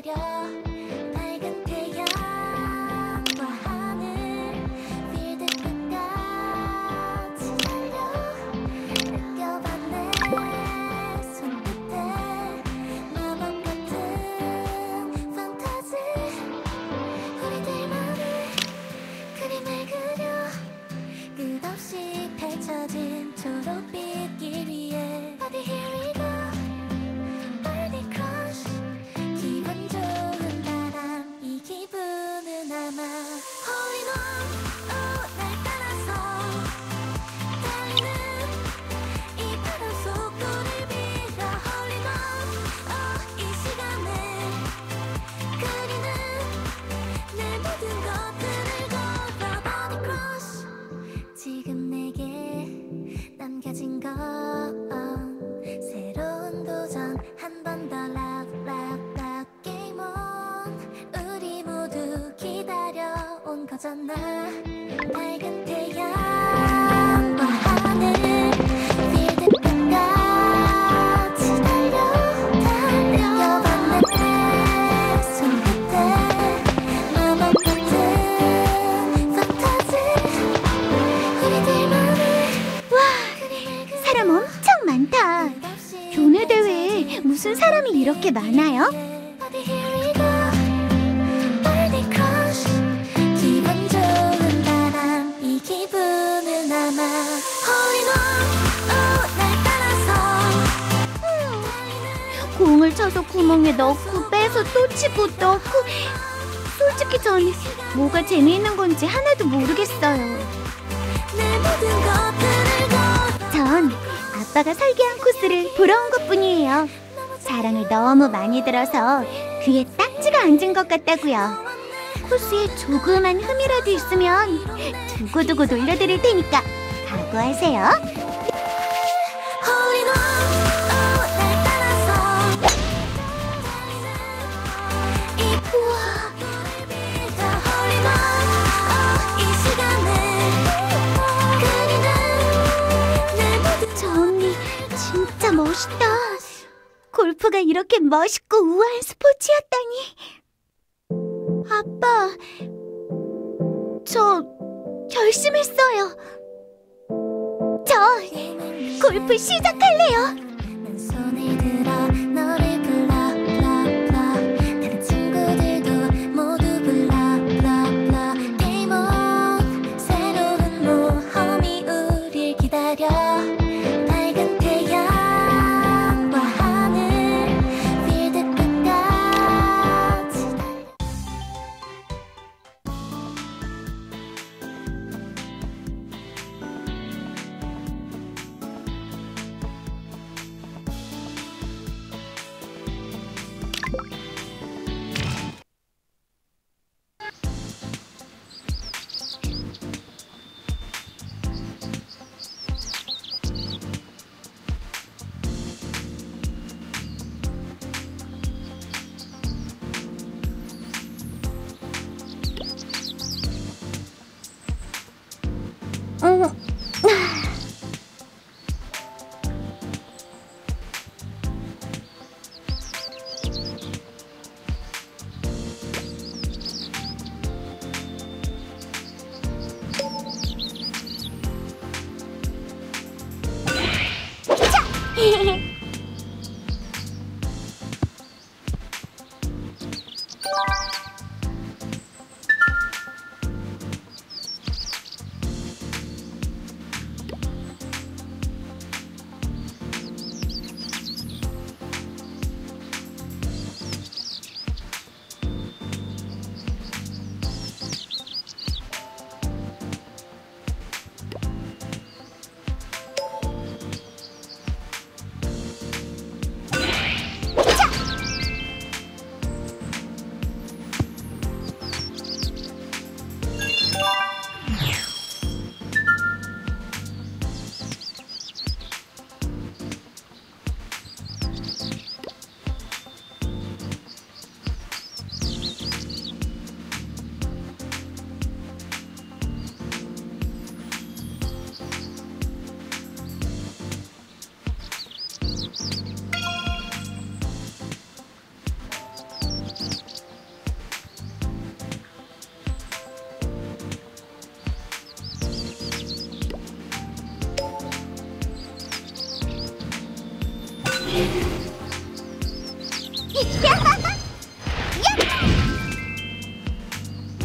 기다려 밝은 태양과 하늘 필드 끝까지 달려 느껴봐 내 손끝에 마법 같은 판타지 우리들만의 그림을 그려 끝없이 펼쳐진 초록빛 길 위에 Body here we go Birdie crush 기분 좋은 바람 이 기분은 아마 All in one 날 따라서 달리는 이 바람 속도를 빌어 All in one 이 시간에 그리는 내 모든 것들을 걸어 Body crush 지금 내게 남겨진 건 새로운 도전 한 번 더 Love Love Love Game On 우리 모두 기다려온 거잖아 밝은 태양과 하늘 필드 끝까지 달려 느껴봐 내 손끝에 마법 같은 판타지 와, 사람 엄청 많다. 교내 대회에 무슨 사람이 이렇게 많아요? 기분 좋은 바람 이 기분은 아마 All in one 날 따라서 공을 쳐서 구멍에 넣고 빼서 또 치고 넣고 솔직히 전 뭐가 재미있는 건지 하나도 모르겠어요. 내 모든 것들을 걸어 전 아빠가 설계한 코스를 보러 온 것뿐이에요. 자랑을 너무 많이 들어서 귀에 딱지가 앉은 것 같다고요. 코스에 조그만 흠이라도 있으면 두고두고 놀려드릴 테니까 각오하세요. All in one 날 따라서 우와 All in one 이 시간에 그리는 내 모든 저 언니 진짜 멋있다. 골프가 이렇게 멋있고 우아한 스포츠였다니. 아빠, 저 결심했어요. 저 골프 시작할래요. 난 손을 들어 너를 불러 불러 다른 친구들도 모두 불러 불러 Game on 새로운 모험이 우릴 기다려 밝은 태양과 하늘 필드 끝까지 달려.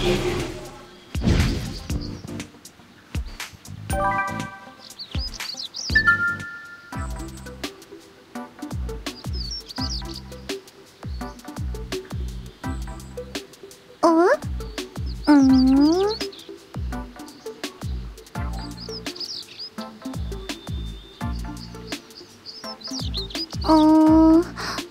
어? 어,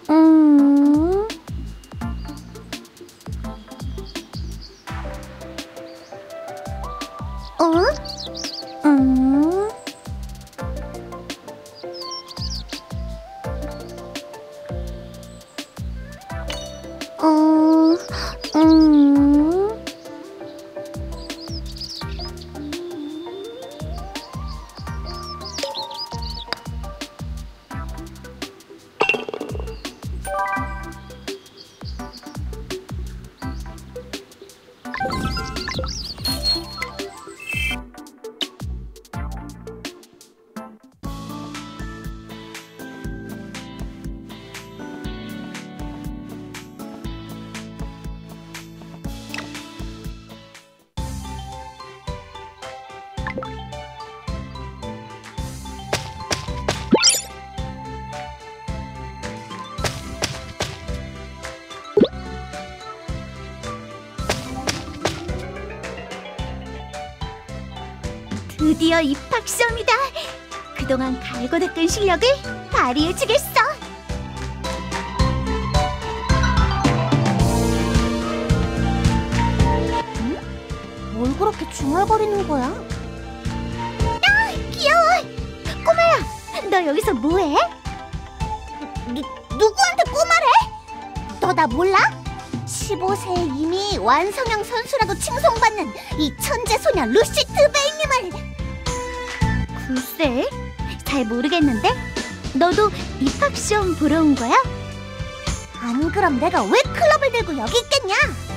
드디어 입학 시험이다. 그동안 갈고 닦은 실력을 발휘해주겠어. 응? 뭘 그렇게 중얼거리는 거야? 아, 귀여워. 꼬마야, 너 여기서 뭐해? 누구한테 꼬마래? 너 나 몰라? 15세에 이미 완성형 선수라고 칭송받는 이 천재 소녀 루시 트베이님을. 글쎄, 잘 모르겠는데? 너도 입학시험 보러 온 거야? 안 그럼 내가 왜 클럽을 들고 여기 있겠냐?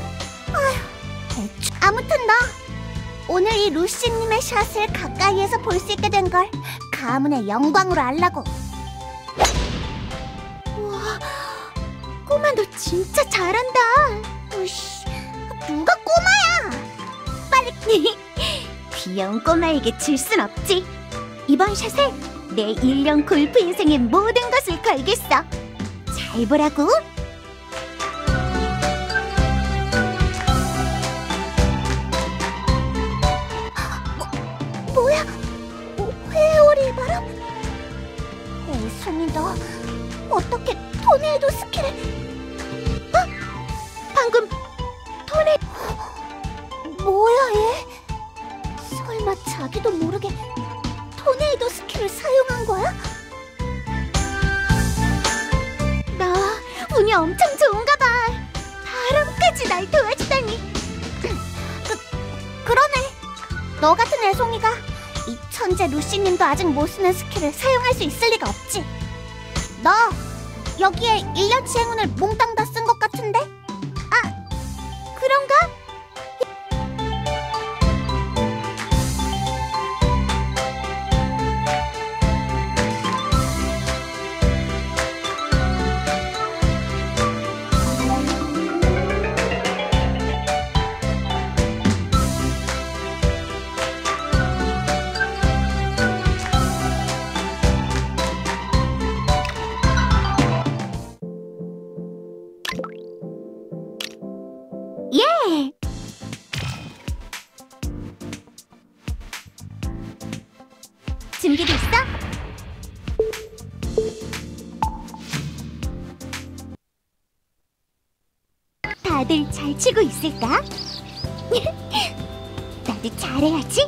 아무튼 너 오늘 이 루시님의 샷을 가까이에서 볼 수 있게 된 걸 가문의 영광으로 알라고. 우와, 꼬마 너 진짜 잘한다. 으씨, 누가 꼬마야? 빨리. 귀여운 꼬마에게 질 순 없지. 이번 샷에 내 1년 골프 인생의 모든 것을 걸겠어. 잘 보라고. 뭐야? 회오리 바람? 애송이 너 어떻게 토네이도 스킬을... 방금 뭐야 얘? 설마 자기도 모르게 토네이도 스킬을 사용한 거야? 나 운이 엄청 좋은가 봐. 바람까지 날 도와주다니. 그러네. 너 같은 애송이가 이 천재 루시님도 아직 못 쓰는 스킬을 사용할 수 있을 리가 없지. 너 여기에 1년치 행운을 몽땅 다 쓴 것 같은데? 아, 그런가? 예! 준비됐어? 다들 잘 치고 있을까? 나도 잘해야지.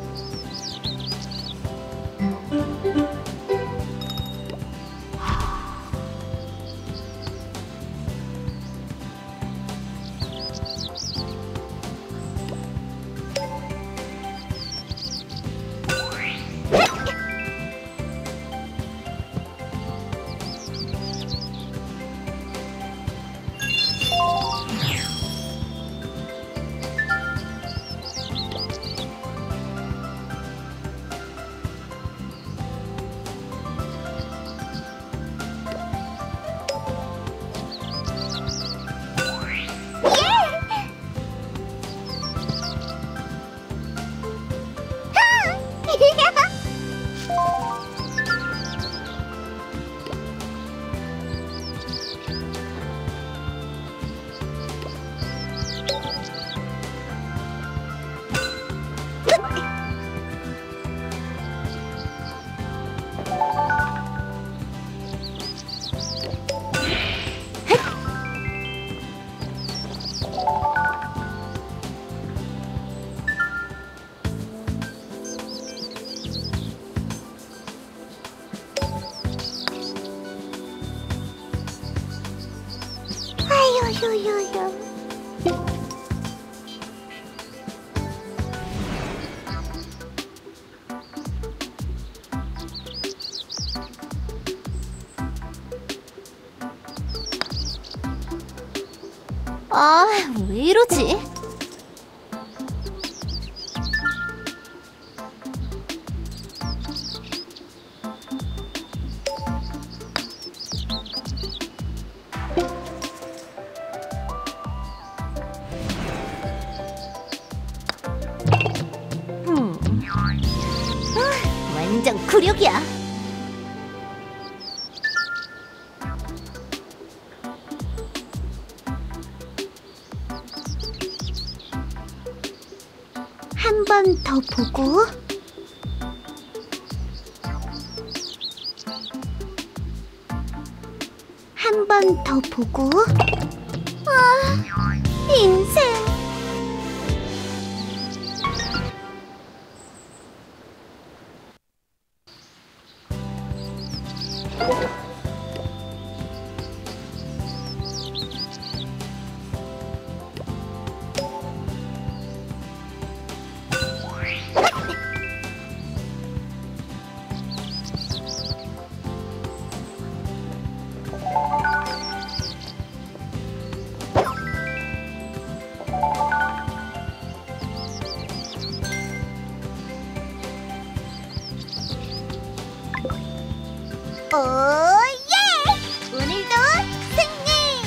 휴휴휴. 아, 왜 이러지? 완전 굴욕이야. 한 번 더 보고. 한 번 더 보고. 아, 인생. 오예! 오늘도 승리!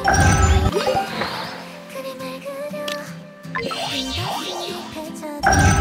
그림을 그려 다시 펼쳐져